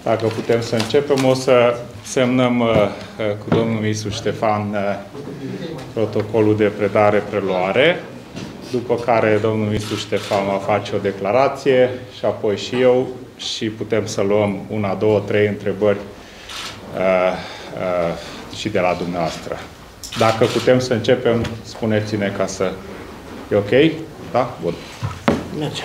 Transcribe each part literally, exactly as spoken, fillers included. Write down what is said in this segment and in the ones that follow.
Dacă putem să începem, o să semnăm uh, cu domnul ministru Ștefan uh, protocolul de predare-preluare, după care domnul ministru Ștefan va face o declarație și apoi și eu și putem să luăm una, două, trei întrebări uh, uh, și de la dumneavoastră. Dacă putem să începem, spuneți-ne ca să... E ok? Da? Bun. Mergem.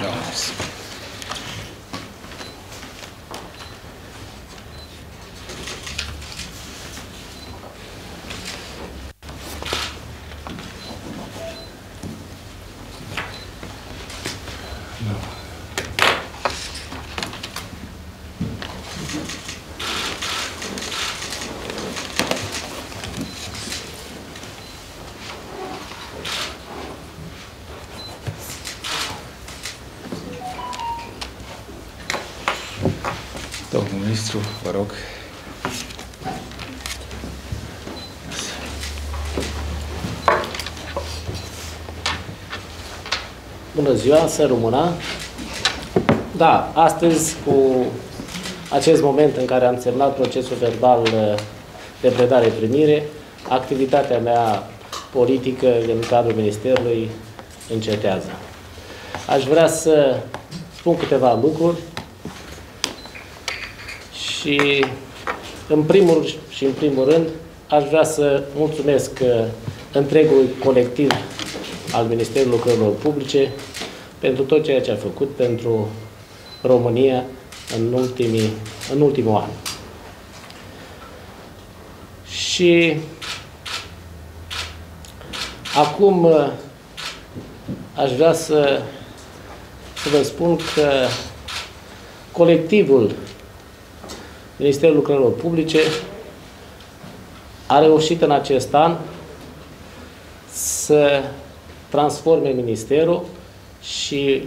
Domnul ministru, vă rog. Bună ziua, să rămână. Da, astăzi, cu acest moment în care am semnat procesul verbal de predare-primire, activitatea mea politică în cadrul Ministerului încetează. Aș vrea să spun câteva lucruri și, în primul și în primul rând, aș vrea să mulțumesc întregului colectiv al Ministerului Lucrărilor Publice pentru tot ceea ce a făcut pentru România în, ultimii, în ultimul an. Și acum aș vrea să, să vă spun că colectivul Ministerul Lucrărilor Publice a reușit în acest an să transforme Ministerul și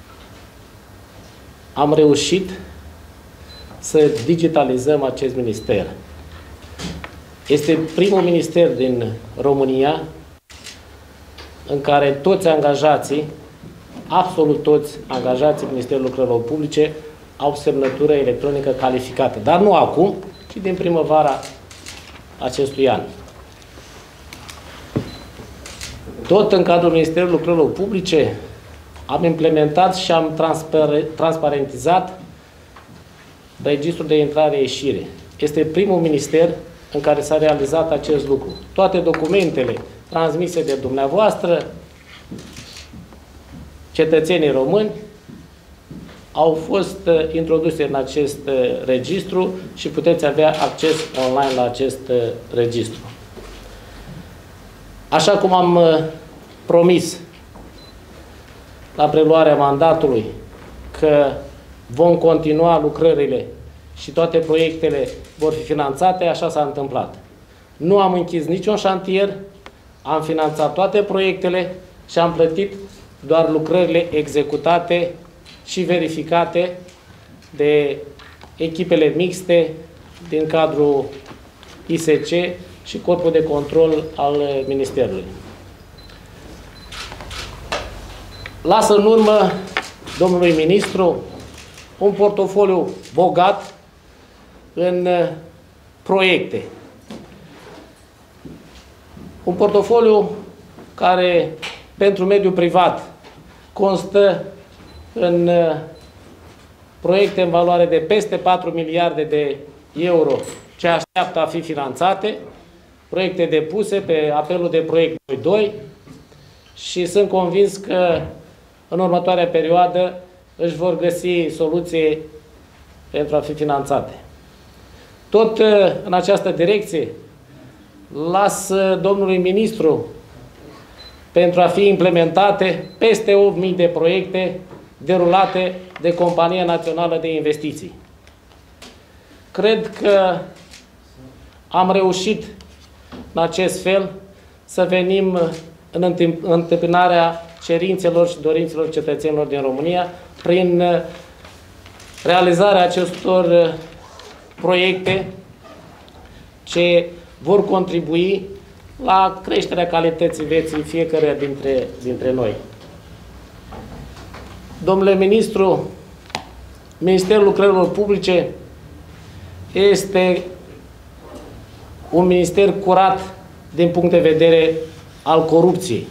am reușit să digitalizăm acest minister. Este primul minister din România în care toți angajații, absolut toți angajații Ministerului Lucrărilor Publice, au semnătură electronică calificată. Dar nu acum, ci din primăvara acestui an. Tot în cadrul Ministerului Lucrărilor Publice am implementat și am transparentizat registrul de intrare-ieșire. Este primul minister în care s-a realizat acest lucru. Toate documentele transmise de dumneavoastră, cetățenii români, au fost introduse în acest registru și puteți avea acces online la acest registru. Așa cum am promis la preluarea mandatului că vom continua lucrările și toate proiectele vor fi finanțate, așa s-a întâmplat. Nu am închis niciun șantier, am finanțat toate proiectele și am plătit doar lucrările executate și verificate de echipele mixte din cadrul I S C și Corpul de Control al Ministerului. Lasă în urmă domnului ministru un portofoliu bogat în proiecte. Un portofoliu care pentru mediul privat constă în proiecte în valoare de peste patru miliarde de euro ce așteaptă a fi finanțate, proiecte depuse pe apelul de proiect doi și sunt convins că în următoarea perioadă își vor găsi soluții pentru a fi finanțate. Tot în această direcție las domnului ministru pentru a fi implementate peste opt mii de proiecte derulate de Compania Națională de Investiții. Cred că am reușit în acest fel să venim în întâmpinarea cerințelor și dorințelor cetățenilor din România prin realizarea acestor proiecte ce vor contribui la creșterea calității vieții fiecăruia dintre, dintre noi. Domnule ministru, Ministerul Lucrărilor Publice este un minister curat din punct de vedere al corupției.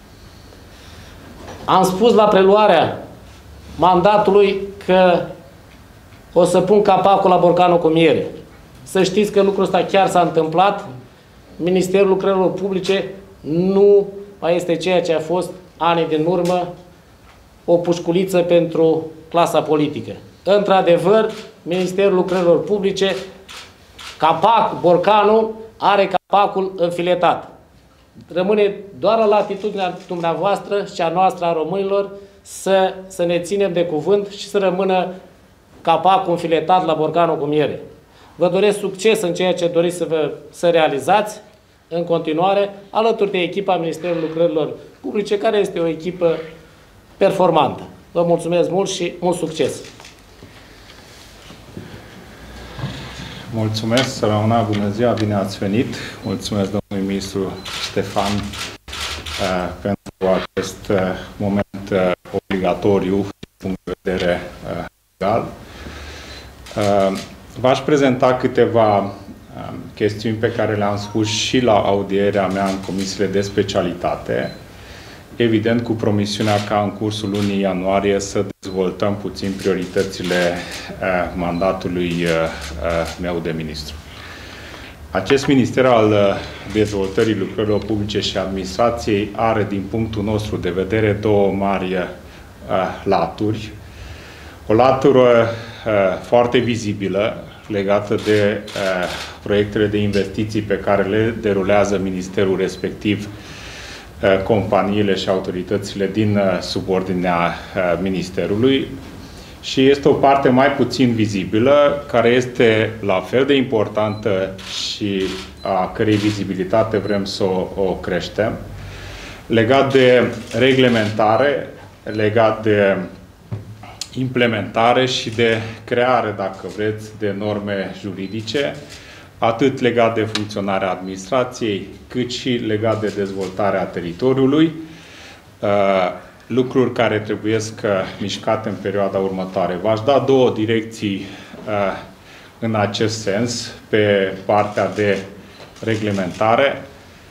Am spus la preluarea mandatului că o să pun capacul la borcanul cu miere. Să știți că lucrul ăsta chiar s-a întâmplat. Ministerul Lucrărilor Publice nu mai este ceea ce a fost anii din urmă, o pușculiță pentru clasa politică. Într-adevăr, Ministerul Lucrărilor Publice, capac, borcanul, are capacul înfiletat. Rămâne doar la latitudinea dumneavoastră și a noastră, a românilor, să, să ne ținem de cuvânt și să rămână capacul înfiletat la borcanul cu miere. Vă doresc succes în ceea ce doriți să, vă, să realizați în continuare, alături de echipa Ministerului Lucrărilor Publice, care este o echipă performantă. Vă mulțumesc mult și mult succes! Mulțumesc, Sărăuna, bună ziua, bine ați venit! Mulțumesc domnului ministru Ștefan uh, pentru acest uh, moment uh, obligatoriu din punct de vedere uh, legal. Uh, V-aș prezenta câteva uh, chestiuni pe care le-am spus și la audierea mea în comisiile de specialitate, evident cu promisiunea ca în cursul lunii ianuarie să dezvoltăm puțin prioritățile uh, mandatului uh, uh, meu de ministru. Acest minister al uh, dezvoltării lucrărilor publice și administrației are, din punctul nostru de vedere, două mari uh, laturi. O latură uh, foarte vizibilă, legată de uh, proiectele de investiții pe care le derulează ministerul respectiv, uh, companiile și autoritățile din uh, subordinea uh, ministerului, și este o parte mai puțin vizibilă, care este la fel de importantă și a cărei vizibilitate vrem să o, o creștem, legat de reglementare, legat de implementare și de creare, dacă vreți, de norme juridice, atât legat de funcționarea administrației, cât și legat de dezvoltarea teritoriului, lucruri care trebuie mișcate în perioada următoare. V-aș da două direcții în acest sens, pe partea de reglementare.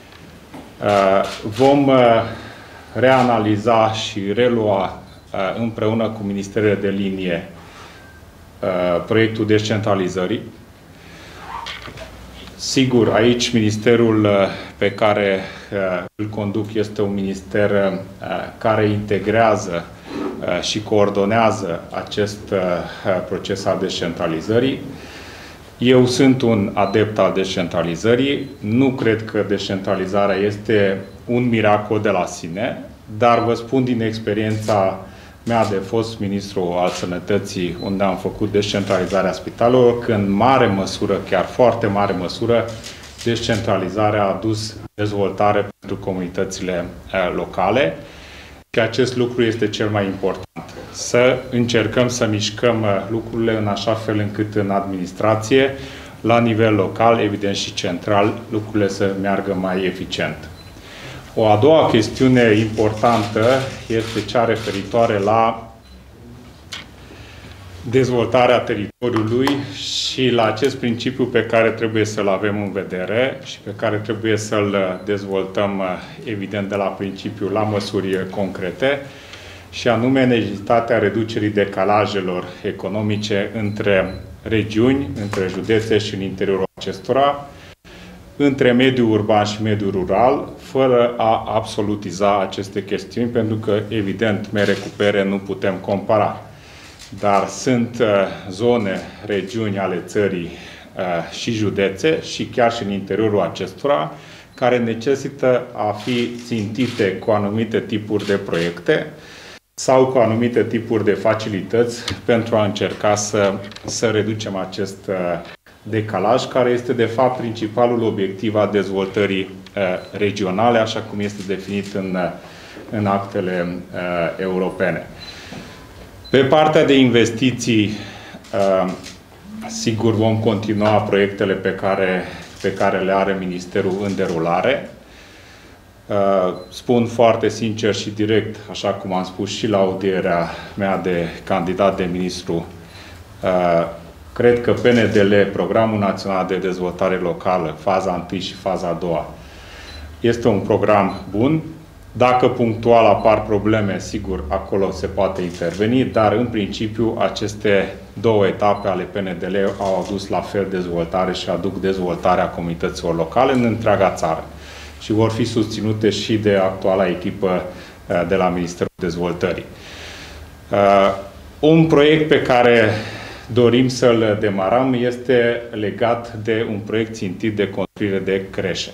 Vom reanaliza și relua împreună cu ministerele de linie proiectul descentralizării. Sigur, aici ministerul pe care îl conduc este un minister care integrează și coordonează acest proces al descentralizării. Eu sunt un adept al descentralizării. Nu cred că descentralizarea este un miracol de la sine, dar vă spun din experiența mea de fost ministru al Sănătății, unde am făcut descentralizarea spitalelor, că în mare măsură, chiar foarte mare măsură, descentralizarea a adus dezvoltare pentru comunitățile locale. Și acest lucru este cel mai important. Să încercăm să mișcăm lucrurile în așa fel încât în administrație, la nivel local, evident și central, lucrurile să meargă mai eficient. O a doua chestiune importantă este cea referitoare la dezvoltarea teritoriului și la acest principiu pe care trebuie să-l avem în vedere și pe care trebuie să-l dezvoltăm, evident, de la principiu la măsuri concrete, și anume necesitatea reducerii decalajelor economice între regiuni, între județe și în interiorul acestora, între mediul urban și mediul rural, fără a absolutiza aceste chestiuni, pentru că, evident, mere cu pere nu putem compara. Dar sunt uh, zone, regiuni ale țării uh, și județe, și chiar și în interiorul acestora, care necesită a fi țintite cu anumite tipuri de proiecte sau cu anumite tipuri de facilități pentru a încerca să, să reducem acest uh, decalaj, care este de fapt principalul obiectiv al dezvoltării uh, regionale, așa cum este definit în, uh, în actele uh, europene. Pe partea de investiții, uh, sigur vom continua proiectele pe care, pe care le are Ministerul în derulare. Uh, spun foarte sincer și direct, așa cum am spus și la audierea mea de candidat de ministru, uh, Cred că P N D L, Programul Național de Dezvoltare Locală, faza întâi și faza a doua, este un program bun. Dacă punctual apar probleme, sigur, acolo se poate interveni, dar în principiu aceste două etape ale P N D L au adus la fel dezvoltare și aduc dezvoltarea comunităților locale în întreaga țară și vor fi susținute și de actuala echipă de la Ministerul Dezvoltării. Un proiect pe care dorim să-l demarăm este legat de un proiect țintit de construire de creșe.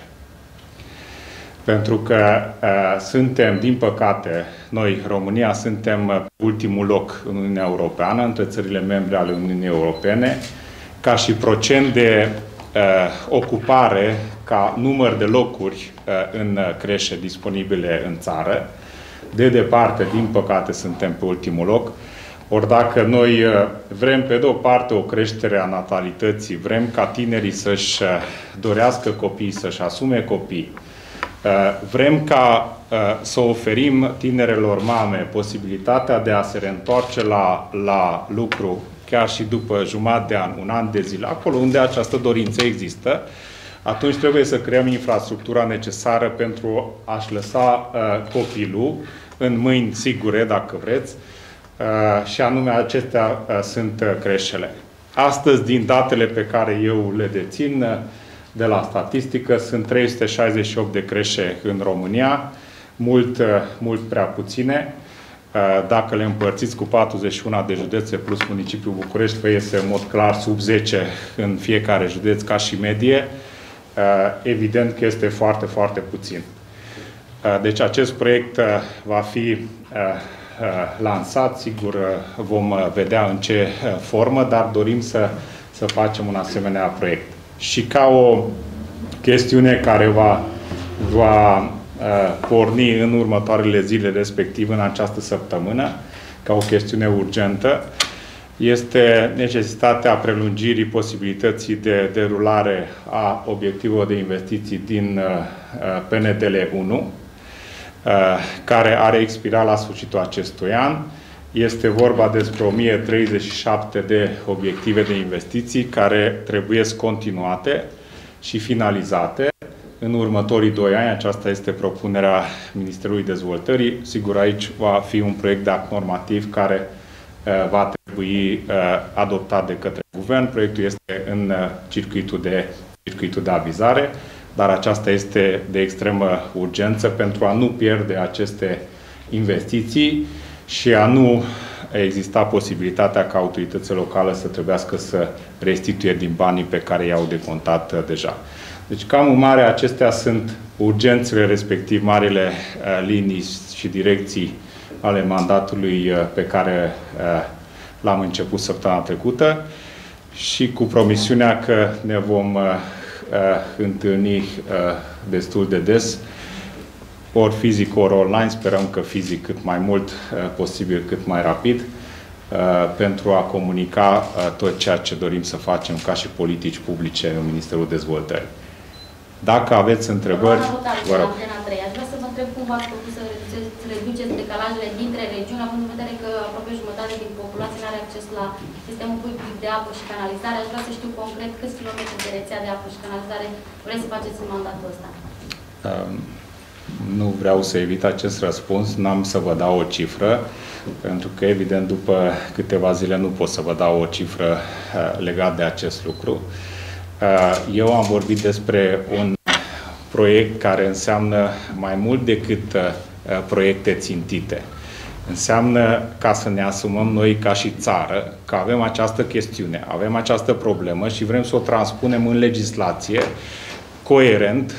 Pentru că uh, suntem, din păcate, noi, România, suntem pe ultimul loc în Uniunea Europeană, între țările membre ale Uniunii Europene, ca și procent de uh, ocupare, ca număr de locuri uh, în creșe disponibile în țară. De departe, din păcate, suntem pe ultimul loc. Ori dacă noi uh, vrem, pe de o parte, o creștere a natalității, vrem ca tinerii să-și uh, dorească copii, să-și asume copii, vrem ca să oferim tinerelor mame posibilitatea de a se reîntoarce la, la lucru chiar și după jumătate de an, un an de zile, acolo unde această dorință există, atunci trebuie să creăm infrastructura necesară pentru a-și lăsa copilul în mâini sigure, dacă vreți, și anume acestea sunt creșele. Astăzi, din datele pe care eu le dețin, de la statistică, sunt trei sute șaizeci și opt de creșe în România, mult, mult prea puține. Dacă le împărțiți cu patruzeci și unu de județe plus municipiul București, vă iese în mod clar sub zece în fiecare județ ca și medie. Evident că este foarte, foarte puțin. Deci acest proiect va fi lansat, sigur vom vedea în ce formă, dar dorim să, să facem un asemenea proiect. Și ca o chestiune care va, va uh, porni în următoarele zile, respectiv în această săptămână, ca o chestiune urgentă, este necesitatea prelungirii posibilității de derulare a obiectivelor de investiții din uh, P N D L unu, uh, care are expirat la sfârșitul acestui an. Este vorba despre o mie treizeci și șapte de obiective de investiții care trebuie continuate și finalizate în următorii doi ani. Aceasta este propunerea Ministerului Dezvoltării. Sigur, aici va fi un proiect de act normativ care uh, va trebui uh, adoptat de către Guvern. Proiectul este în uh, circuitul, de, circuitul de avizare, dar aceasta este de extremă urgență pentru a nu pierde aceste investiții și a nu exista posibilitatea ca autoritățile locale să trebuiască să restituie din banii pe care i-au decontat deja. Deci, cam în mare, acestea sunt urgențele, respectiv marile uh, linii și direcții ale mandatului uh, pe care uh, l-am început săptămâna trecută și cu promisiunea că ne vom uh, uh, întâlni uh, destul de des, ori fizic, ori online, sperăm că fizic cât mai mult uh, posibil, cât mai rapid, uh, pentru a comunica uh, tot ceea ce dorim să facem ca și politici publice în Ministerul Dezvoltării. Dacă aveți întrebări, vă rog. Aș vrea să vă întreb cum v-ați făcut să reduceți decalajele dintre regiuni, având în vedere că aproape jumătate din populație nu are acces la sistemul public de apă și canalizare. Aș vrea să știu concret câți kilometri de rețea de apă și canalizare vreți să faceți în mandatul ăsta. Um. Nu vreau să evit acest răspuns, n-am să vă dau o cifră, pentru că, evident, după câteva zile nu pot să vă dau o cifră uh, legat de acest lucru. Uh, eu am vorbit despre un proiect care înseamnă mai mult decât uh, proiecte țintite. Înseamnă ca să ne asumăm noi ca și țară că avem această chestiune, avem această problemă și vrem să o transpunem în legislație coerent,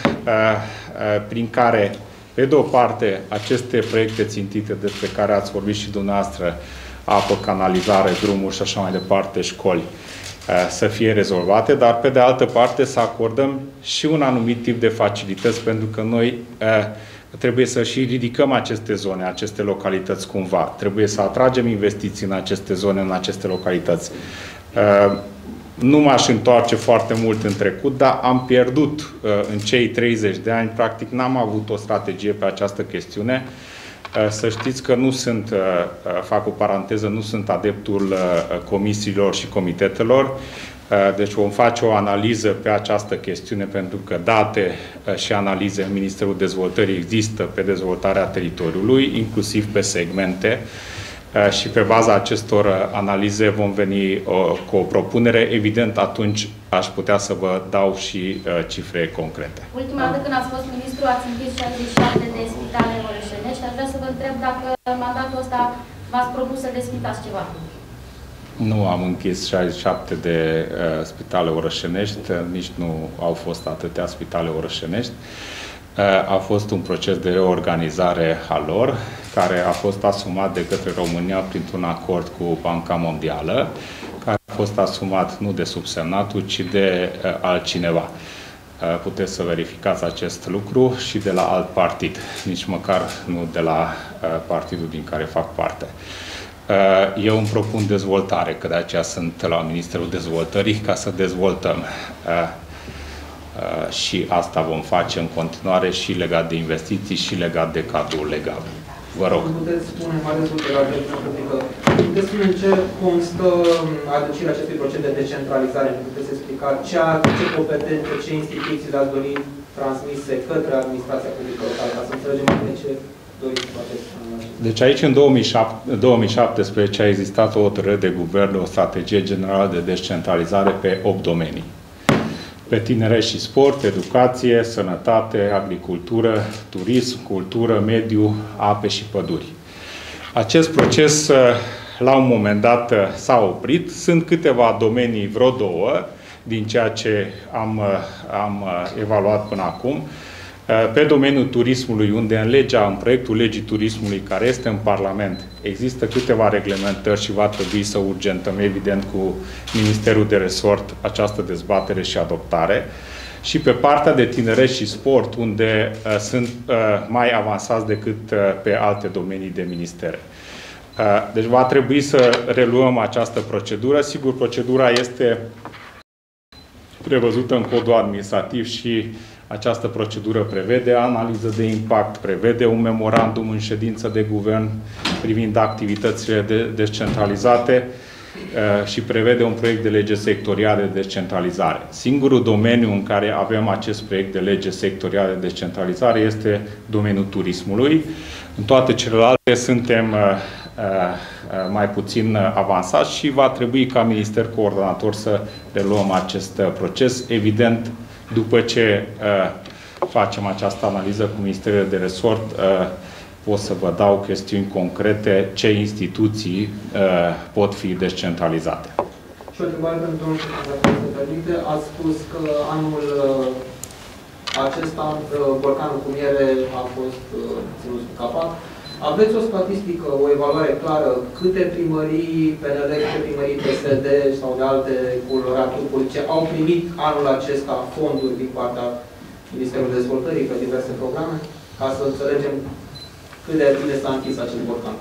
prin care, pe de o parte, aceste proiecte țintite despre care ați vorbit și dumneavoastră, apă, canalizare, drumuri și așa mai departe, școli, să fie rezolvate, dar pe de altă parte să acordăm și un anumit tip de facilități, pentru că noi trebuie să și ridicăm aceste zone, aceste localități cumva. Trebuie să atragem investiții în aceste zone, în aceste localități. Nu m-aș întoarce foarte mult în trecut, dar am pierdut în cei treizeci de ani, practic n-am avut o strategie pe această chestiune. Să știți că nu sunt, fac o paranteză, nu sunt adeptul comisiilor și comitetelor, deci vom face o analiză pe această chestiune, pentru că date și analize în Ministerul Dezvoltării există pe dezvoltarea teritoriului, inclusiv pe segmente, și pe baza acestor analize vom veni cu o propunere. Evident, atunci aș putea să vă dau și cifre concrete. Ultima dată când ați fost ministru, ați închis șaizeci și șapte de spitale orășenești. Aș vrea să vă întreb dacă în mandatul ăsta v-ați propus să deschidați ceva. Nu am închis șaizeci și șapte de uh, spitale orășenești, nici nu au fost atâtea spitale orășenești. Uh, a fost un proces de reorganizare a lor, care a fost asumat de către România printr-un acord cu Banca Mondială, care a fost asumat nu de subsemnatul, ci de uh, altcineva. Uh, puteți să verificați acest lucru și de la alt partid, nici măcar nu de la uh, partidul din care fac parte. Eu îmi propun dezvoltare, că de aceea sunt la Ministerul Dezvoltării, ca să dezvoltăm. Și asta vom face în continuare și legat de investiții și legat de cadrul legal. Vă rog. Puteți spune mai destul la publică. Puteți spune în ce constă adâncirea acestui proces de decentralizare? Puteți explica ce, ce competențe, ce instituții le-ați dori transmise către administrația publică locală, ca să înțelegem mai bine ce doriți cu acest. Deci aici, în două mii șaptesprezece, a existat o hotărâre de guvern, o strategie generală de descentralizare pe opt domenii. Pe tineret și sport, educație, sănătate, agricultură, turism, cultură, mediu, ape și păduri. Acest proces, la un moment dat, s-a oprit. Sunt câteva domenii, vreo două, din ceea ce am, am evaluat până acum. Pe domeniul turismului, unde în legea, în proiectul legii turismului care este în Parlament, există câteva reglementări și va trebui să urgentăm, evident, cu Ministerul de Resort această dezbatere și adoptare. Și pe partea de tineret și sport, unde uh, sunt uh, mai avansați decât uh, pe alte domenii de ministere. Uh, deci va trebui să reluăm această procedură. Sigur, procedura este prevăzută în codul administrativ și această procedură prevede analiză de impact, prevede un memorandum în ședință de guvern privind activitățile de descentralizate uh, și prevede un proiect de lege sectorială de descentralizare. Singurul domeniu în care avem acest proiect de lege sectorială de descentralizare este domeniul turismului. În toate celelalte suntem uh, uh, mai puțin avansați și va trebui ca minister coordonator să reluăm acest uh, proces. Evident, după ce uh, facem această analiză cu Ministerul de Resort, uh, pot să vă dau chestiuni concrete ce instituții uh, pot fi descentralizate. Și o întrebare pentru domnul președinte. Ați spus că anul acesta, borcanul cu miere a fost uh, ținut sub capac. Aveți o statistică, o evaluare clară, câte primării P N L, câte primării P S D sau de alte coloraturi politice au primit anul acesta fonduri din partea Ministerului Dezvoltării pe diverse programe, ca să înțelegem cât de bine s-a închis acest borcan?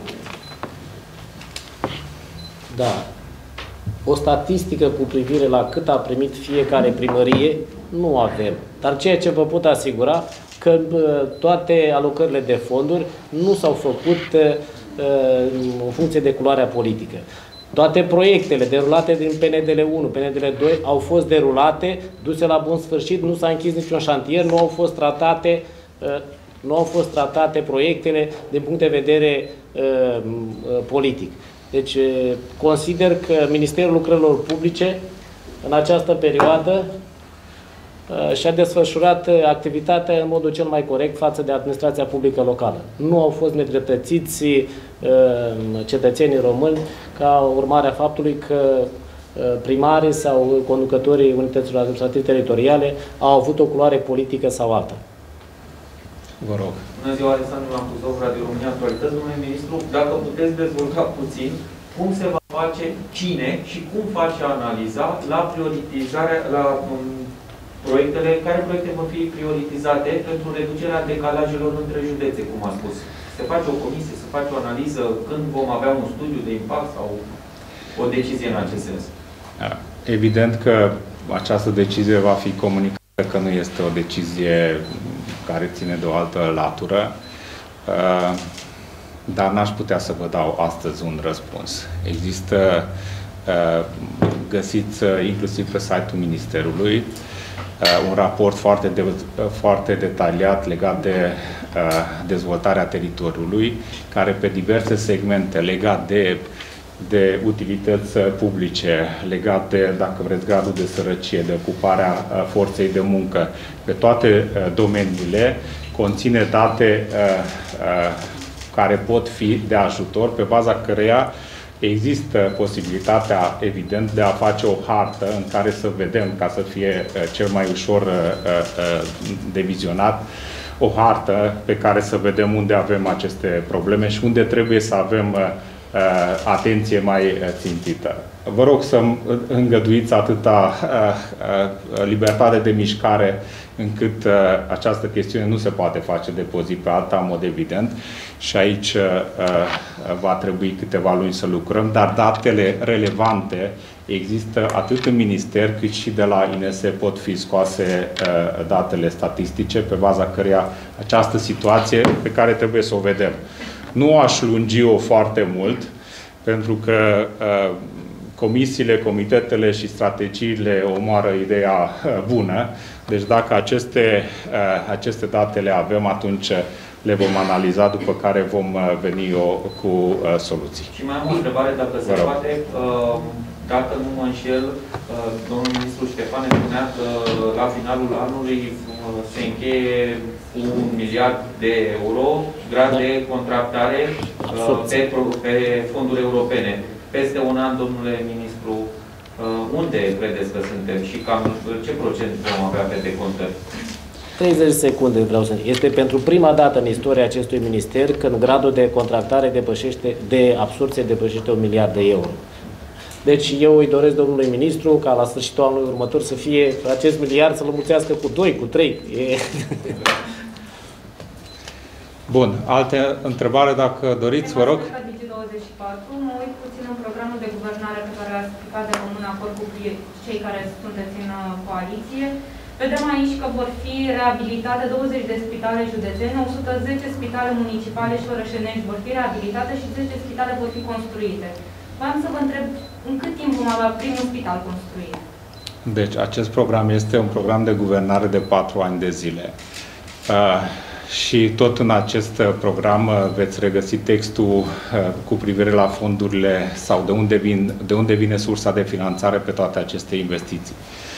Da. O statistică cu privire la cât a primit fiecare primărie nu avem. Dar ceea ce vă pot asigura, că toate alocările de fonduri nu s-au făcut în funcție de culoarea politică. Toate proiectele derulate din P N D L unu, P N D L doi au fost derulate, duse la bun sfârșit, nu s-a închis niciun șantier, nu au fost tratate, nu au fost tratate proiectele din punct de vedere politic. Deci consider că Ministerul Lucrărilor Publice în această perioadă și-a desfășurat activitatea în modul cel mai corect față de administrația publică locală. Nu au fost nedreptățiți cetățenii români ca urmare a faptului că primarii sau conducătorii unităților administrative teritoriale au avut o culoare politică sau alta. Vă rog. Bună ziua, Alexandru Lampuzov, Radio România Actualități. Domnule Ministru, dacă puteți dezvolta puțin cum se va face, cine și cum face analiza la prioritizarea, la um, proiectele, care proiecte vor fi prioritizate pentru reducerea decalajelor între județe, cum a spus. Se face o comisie, se face o analiză, când vom avea un studiu de impact sau o decizie în acest sens? Evident că această decizie va fi comunicată, că nu este o decizie care ține de o altă latură. dar n-aș putea să vă dau astăzi un răspuns. Există, găsiți inclusiv pe site-ul Ministerului, un raport foarte, de, foarte detaliat legat de dezvoltarea teritoriului, care pe diverse segmente legat de de utilități publice, legat de, dacă vreți, gradul de sărăcie, de ocuparea forței de muncă, pe toate domeniile, conține date care pot fi de ajutor, pe baza căreia există posibilitatea, evident, de a face o hartă în care să vedem, ca să fie cel mai ușor de vizionat, o hartă pe care să vedem unde avem aceste probleme și unde trebuie să avem atenție mai țintită. Vă rog să îngăduiți atâta libertate de mișcare încât această chestiune nu se poate face de pe o zi pe alta, în mod evident, și aici va trebui câteva luni să lucrăm, dar datele relevante există atât în minister cât și de la I N S pot fi scoase datele statistice pe baza căreia această situație pe care trebuie să o vedem. Nu aș lungi-o foarte mult, pentru că uh, comisiile, comitetele și strategiile omoară ideea uh, bună. Deci dacă aceste, uh, aceste date le avem, atunci le vom analiza, după care vom uh, veni eu cu uh, soluții. Și mai am o întrebare, dacă se poate. Uh, Dacă nu mă înșel, domnul ministru Ștefan spunea că la finalul anului se încheie un miliard de euro grad de contractare pe, pe fonduri europene. Peste un an, domnule ministru, unde credeți că suntem și cam ce procent vom avea pe decontări? treizeci secunde vreau să... Este pentru prima dată în istoria acestui minister când gradul de contractare depășește, de absorbție depășește un miliard de euro. Deci eu îi doresc domnului ministru ca la sfârșitul anului următor să fie acest miliard să-l mulțească cu doi, cu trei. E... Bun. Alte întrebare, dacă doriți, vă rog. Digi douăzeci și patru, mă uit puțin în programul de guvernare pe care l-ați explicat de comun acord cu cei care sunteți în coaliție. Vedem aici că vor fi reabilitate douăzeci de spitale județene, o sută zece spitale municipale și orășenești vor fi reabilitate și zece spitale vor fi construite. Vreau să vă întreb, în cât timp vom avea primul spital construit? Deci, acest program este un program de guvernare de patru ani de zile. Uh, și tot în acest program uh, veți regăsi textul uh, cu privire la fondurile sau de unde, vin, de unde vine sursa de finanțare pe toate aceste investiții.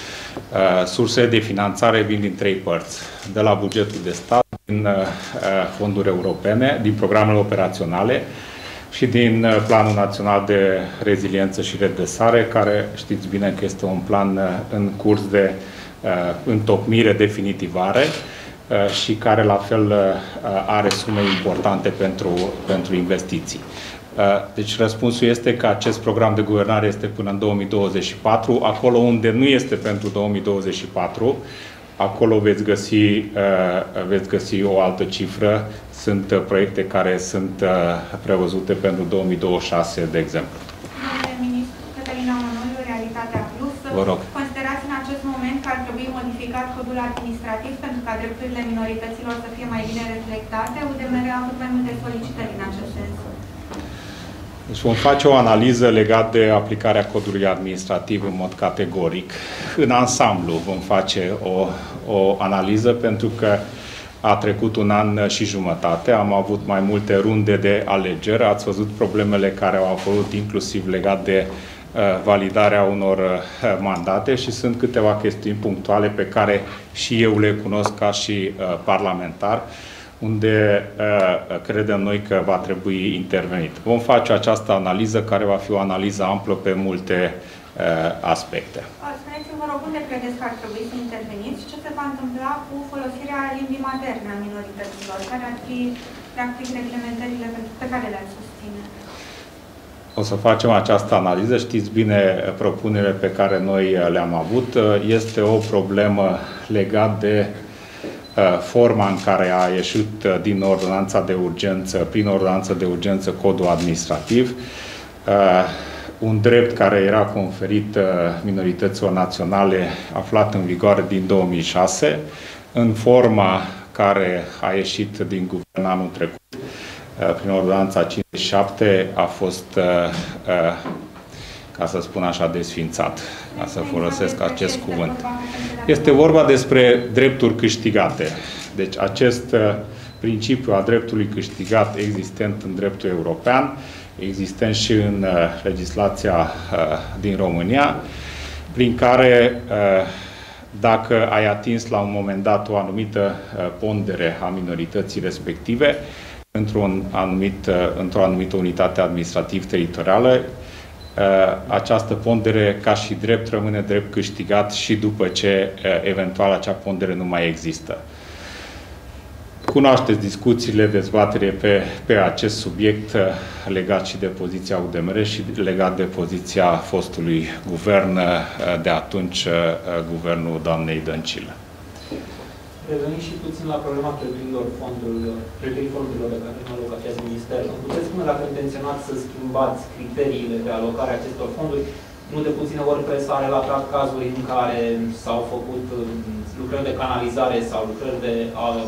Uh, sursele de finanțare vin din trei părți. De la bugetul de stat, din uh, fonduri europene, din programele operaționale, și din Planul Național de Reziliență și Redresare, care știți bine că este un plan în curs de uh, întocmire, definitivare uh, și care la fel uh, are sume importante pentru, pentru investiții. Uh, deci răspunsul este că acest program de guvernare este până în două mii douăzeci și patru. Acolo unde nu este pentru două mii douăzeci și patru, acolo veți găsi, uh, veți găsi o altă cifră. Sunt uh, proiecte care sunt uh, prevăzute pentru două mii douăzeci și șase, de exemplu. Domnule ministru, Cătălina Mănoliu, Realitatea Plus. Vă rog. Considerați în acest moment că ar trebui modificat codul administrativ pentru ca drepturile minorităților să fie mai bine reflectate? U D M R a avut mai multe solicitări în acest sens. Deci vom face o analiză legată de aplicarea codului administrativ în mod categoric. În ansamblu vom face o, o analiză, pentru că a trecut un an și jumătate, am avut mai multe runde de alegeri, ați văzut problemele care au apărut inclusiv legat de uh, validarea unor uh, mandate și sunt câteva chestiuni punctuale pe care și eu le cunosc ca și uh, parlamentar, unde uh, credem noi că va trebui intervenit. Vom face această analiză, care va fi o analiză amplă pe multe uh, aspecte. Spuneți-vă, vă rog, unde credeți că ar trebui să interveniți și ce se va întâmpla cu folosirea limbii materne a minorităților? Care ar fi, practic, reglementările pe care le-ați susține? O să facem această analiză. Știți bine propunerile pe care noi le-am avut. Este o problemă legată de forma în care a ieșit din ordonanța de urgență, prin ordonanța de urgență, codul administrativ, un drept care era conferit minorităților naționale, aflat în vigoare din două mii șase, în forma care a ieșit din guvern anul trecut, prin ordonanța cincizeci și șapte a fost, ca să spun așa, desfințat, ca să folosesc acest cuvânt. Este vorba despre drepturi câștigate. Deci acest principiu a dreptului câștigat existent în dreptul european, existent și în legislația din România, prin care dacă ai atins la un moment dat o anumită pondere a minorității respective, într-un anumit, într-o anumită unitate administrativ-teritorială, această pondere, ca și drept, rămâne drept câștigat și după ce eventual acea pondere nu mai există. Cunoașteți discuțiile, dezbatere pe, pe acest subiect legat și de poziția U D M R și legat de poziția fostului guvern de atunci, guvernul doamnei Dăncilă. Revenind și puțin la problema cheltuielor fondurilor, cheltuielor fondurilor de care nu alocați minister. Îmi puteți spune dacă intenționați să schimbați criteriile de alocare a acestor fonduri? Nu de puține ori presa a relatat cazuri în care s-au făcut lucrări de canalizare sau lucrări de,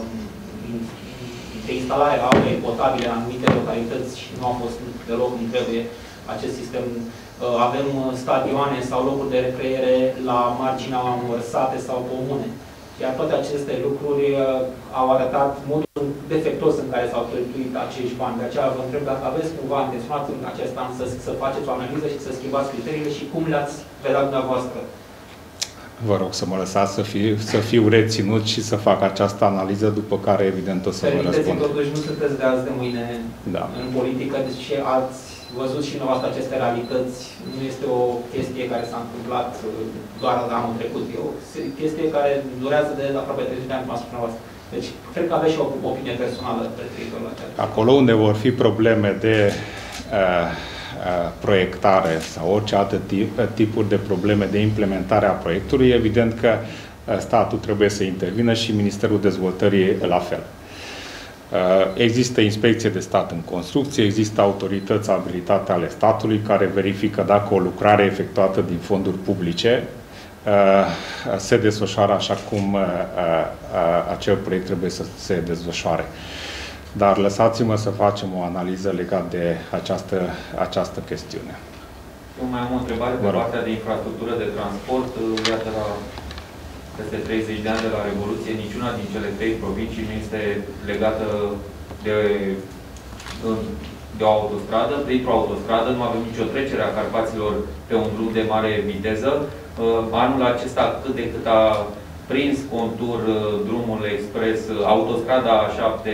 de instalare a apei potabile în anumite localități și nu a fost deloc cum trebuie acest sistem. Avem stadioane sau locuri de recreere la marginea unor sate sau comune. Iar toate aceste lucruri uh, au arătat modul defectuos în care s-au cheltuit acești bani. De aceea vă întreb dacă aveți cumva intenționat în acest an să, să faceți o analiză și să schimbați criteriile și cum le-ați vedea dumneavoastră. Vă rog să mă lăsați să fiu, să fiu reținut și să fac această analiză, după care evident o să vă răspund. Totuși nu sunteți de azi de mâine da. în politică, deci ați văzut și dumneavoastră aceste realități. Nu este o chestie care s-a întâmplat doar anul trecut. E o chestie care durează de aproape treizeci de ani asupra noastră. Deci, cred că aveți și o opinie personală referitor la aceasta. Acolo unde vor fi probleme de uh, uh, proiectare sau orice alte tip, tipuri de probleme de implementare a proiectului, evident că uh, statul trebuie să intervină și Ministerul Dezvoltării la fel. Există inspecție de stat în construcție, există autorități abilitate ale statului care verifică dacă o lucrare efectuată din fonduri publice se desfășoară așa cum acel proiect trebuie să se desfășoare. Dar lăsați-mă să facem o analiză legată de această, această chestiune. Eu mai am o întrebare pe partea de infrastructură de transport. Iată, la peste treizeci de ani de la Revoluție, niciuna din cele trei provincii nu este legată de, de o autostradă, printr-o autostradă. Nu avem nicio trecere a Carpaților pe un drum de mare viteză. Anul acesta, cât de cât a prins contur drumul expres, autostrada A șapte,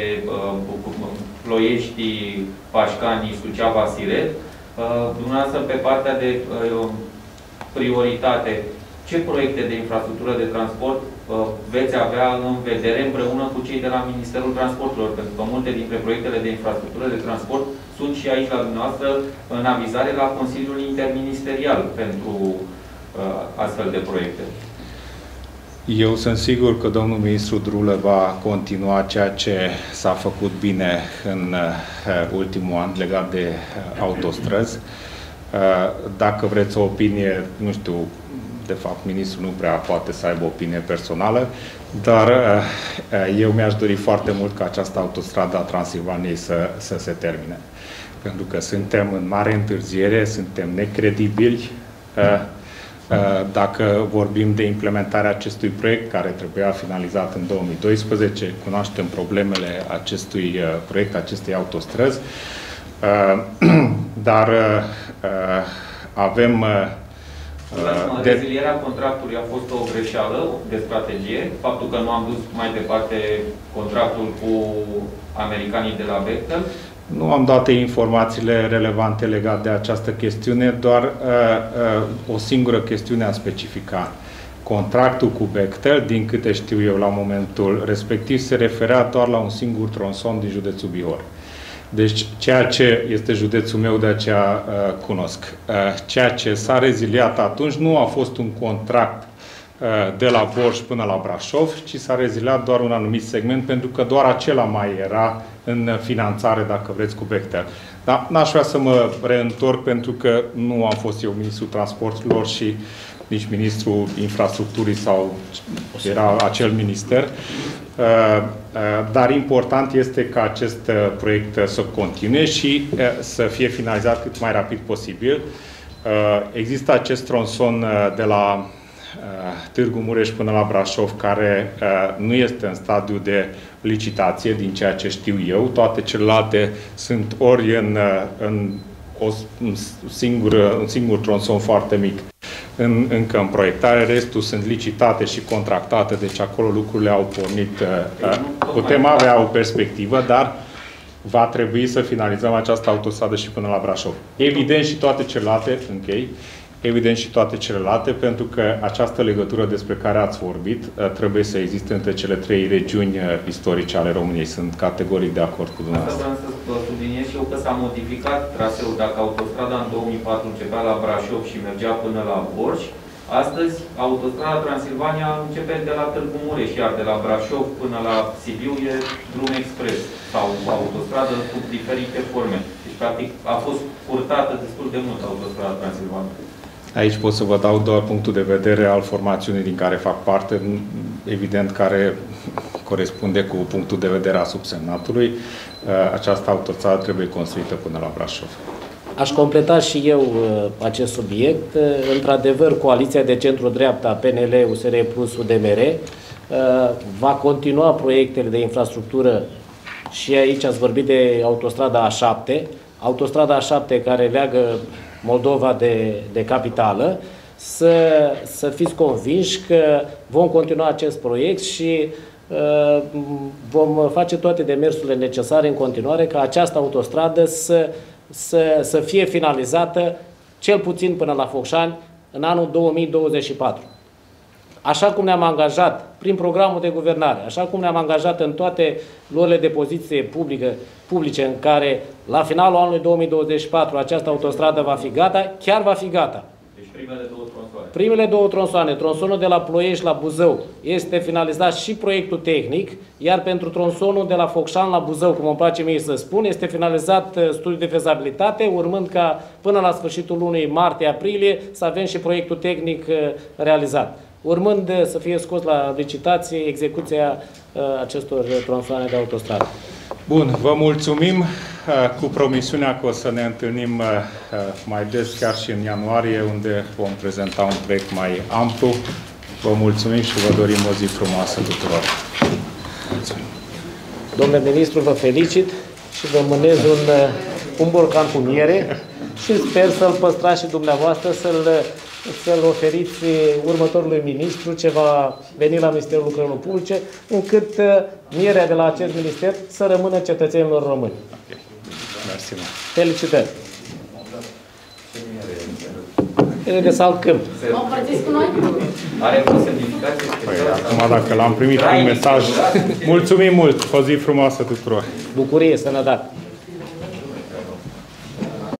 Ploiești, Pașcani, Suceava, Siret. Dumneavoastră, pe partea de prioritate, ce proiecte de infrastructură de transport uh, veți avea în vedere împreună cu cei de la Ministerul Transporturilor? Pentru că multe dintre proiectele de infrastructură de transport sunt și aici la dumneavoastră în avizare la Consiliul Interministerial pentru uh, astfel de proiecte. Eu sunt sigur că domnul ministru Drulă va continua ceea ce s-a făcut bine în uh, ultimul an legat de uh, autostrăzi. Uh, dacă vreți o opinie, nu știu, de fapt, ministrul nu prea poate să aibă opinie personală, dar uh, eu mi-aș dori foarte mult ca această autostradă a Transilvaniei să, să se termine. Pentru că suntem în mare întârziere, suntem necredibili. Uh, uh, dacă vorbim de implementarea acestui proiect, care trebuia finalizat în două mii doisprezece, cunoaștem problemele acestui uh, proiect, acestei autostrăzi, uh, dar uh, avem uh, De... Rezilierea contractului a fost o greșeală de strategie. Faptul că nu am dus mai departe contractul cu americanii de la Bechtel. Nu am toate informațiile relevante legate de această chestiune, doar uh, uh, o singură chestiune a specificat. Contractul cu Bechtel, din câte știu eu la momentul respectiv, se referea doar la un singur tronson din județul Bihor. Deci, ceea ce este județul meu, de aceea uh, cunosc. Uh, ceea ce s-a reziliat atunci nu a fost un contract uh, de la Borș până la Brașov, ci s-a reziliat doar un anumit segment, pentru că doar acela mai era în finanțare, dacă vreți, cu Bechtel. Dar n-aș vrea să mă reîntorc, pentru că nu am fost eu ministrul transporturilor și nici ministrul infrastructurii sau era acel minister. dar important este ca acest proiect să continue și să fie finalizat cât mai rapid posibil. Există acest tronson de la Târgu Mureș până la Brașov, care nu este în stadiu de licitație, din ceea ce știu eu. Toate celelalte sunt ori în, în o, un, singur, un singur tronson foarte mic, în, încă în proiectare, restul sunt licitate și contractate, deci acolo lucrurile au pornit. Putem avea o perspectivă, dar va trebui să finalizăm această autostradă și până la Brașov. Evident și toate celelalte, închei, evident și toate celelalte, pentru că această legătură despre care ați vorbit trebuie să existe între cele trei regiuni istorice ale României. Sunt categoric de acord cu dumneavoastră. Asta vreau să subliniez și eu că s-a modificat traseul. Dacă autostrada în două mii patru începea la Brașov și mergea până la Borș, astăzi autostrada Transilvania începe de la Târgu Mureș, iar de la Brașov până la Sibiu e drum expres sau autostradă cu diferite forme. Deci, practic, a fost purtată destul de mult autostrada Transilvania. Aici pot să vă dau doar punctul de vedere al formațiunii din care fac parte, evident care corespunde cu punctul de vedere a subsemnatului. Această autostradă trebuie construită până la Brașov. Aș completa și eu acest subiect. Într-adevăr, coaliția de centru-dreapta, P N L, U S R plus, U D M R, va continua proiectele de infrastructură și aici ați vorbit de autostrada A șapte, autostrada A șapte care leagă Moldova de, de capitală, să, să fiți convinși că vom continua acest proiect și uh, vom face toate demersurile necesare în continuare ca această autostradă să, să, să fie finalizată cel puțin până la Focșani în anul două mii douăzeci și patru. Așa cum ne-am angajat prin programul de guvernare, așa cum ne-am angajat în toate luările de poziție publică, publice în care la finalul anului două mii douăzeci și patru această autostradă va fi gata, chiar va fi gata. Deci primele două tronsoane. Primele două tronsoane, tronsonul de la Ploiești la Buzău, este finalizat și proiectul tehnic, iar pentru tronsonul de la Focșani la Buzău, cum îmi place mie să spun, este finalizat studiul de fezabilitate, urmând ca până la sfârșitul lunii martie-aprilie să avem și proiectul tehnic realizat, urmând să fie scos la licitație execuția uh, acestor tronsoane de autostradă. Bun, vă mulțumim uh, cu promisiunea că o să ne întâlnim uh, mai des, chiar și în ianuarie, unde vom prezenta un proiect mai amplu. Vă mulțumim și vă dorim o zi frumoasă tuturor. Mulțumim. Domnule ministru, vă felicit și vă mânez un, un borcan cu miere și sper să-l păstrați și dumneavoastră, să-l să-l oferiți următorului ministru ce va veni la Ministerul Lucrărilor Publice, încât mierea de la acest minister să rămână cetățenilor români. Okay. Mersi. Felicitări! E de salt câmp. Mă împărțiți cu noi? Are o semnificație specială? Păi, acum dacă l-am primit un mesaj, mulțumim mult! O zi frumoasă tuturor! Bucurie, sănătate!